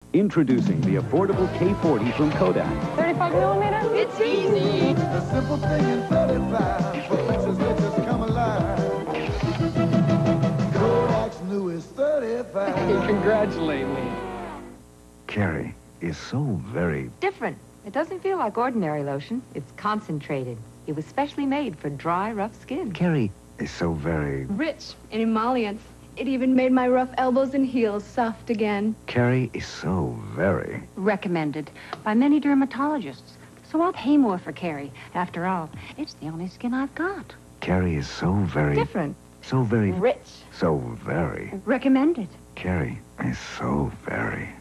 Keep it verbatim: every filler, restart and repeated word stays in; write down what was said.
Introducing the affordable K forty from Kodak. thirty-five millimeter? It's easy. The simple thing in thirty-five, for pictures that just come alive. Kodak's newest thirty-five. Congratulate me. Keri is so very... Different. It doesn't feel like ordinary lotion. It's concentrated. It was specially made for dry, rough skin. Keri is so very... Rich in emollients. It even made my rough elbows and heels soft again. Keri is so very... Recommended by many dermatologists. So I'll pay more for Keri. After all, it's the only skin I've got. Keri is so very... Different. So very... Rich. So very... Recommended. Keri is so very...